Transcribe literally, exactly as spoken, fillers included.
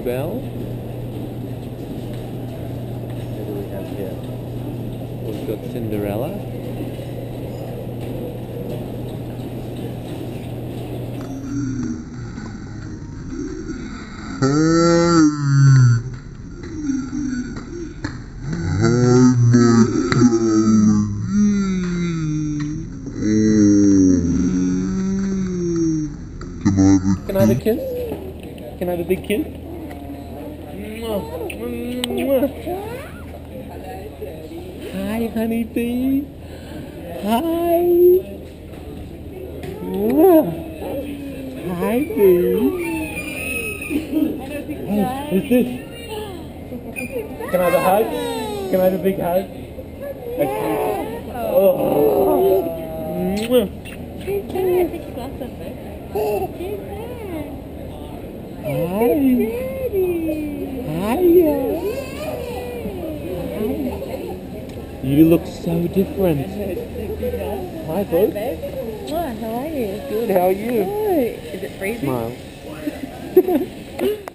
Annabelle. Who do we have here? We've got Cinderella. Can I have a kiss? Can I have a big kiss? Hi, honeybee. Hi. Hi, bee. Hey, who's this? Can I have a hug? Can I have a big hug? Okay. Oh. Hi. Hi. You look so different. Hi, folks. Hi, how are you? Good, how are you? Good. Is it freezing? Smile.